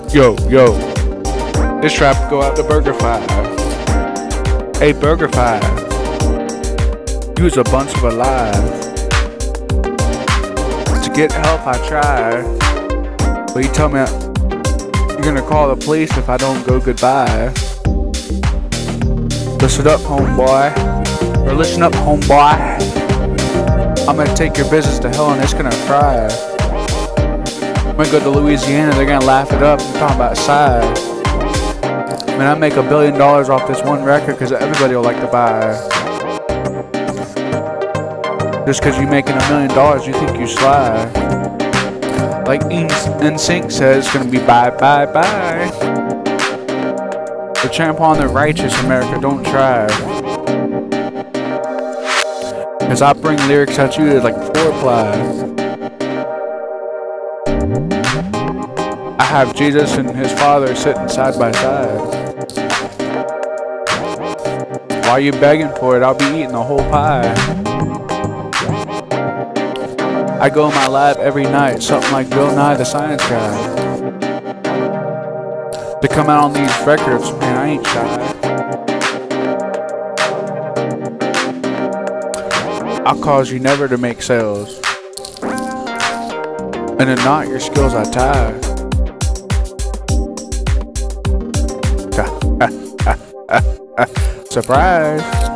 Yo, this trap go out to BurgerFi. Hey, BurgerFi, you's a bunch of alive. To get help, I try, but you tell me you're gonna call the police if I don't go goodbye. Listen up, homeboy, or listen up, homeboy. I'm gonna take your business to hell and it's gonna fry. I'm gonna go to Louisiana, they're gonna laugh it up. I'm talking about side. Man, I make $1 billion off this one record because everybody will like to buy. Just because you're making $1 million, you think you sly. Like NSYNC says, it's gonna be bye, bye, bye. The trample on the righteous, America, don't try. Cause I bring lyrics at you like foreplay. I have Jesus and his father sitting side by side. While you begging for it, I'll be eating the whole pie. I go in my lab every night, something like Bill Nye the Science Guy. To come out on these records, man, I ain't shy. I'll cause you never to make sales. And if not, your skills I tie. Surprise!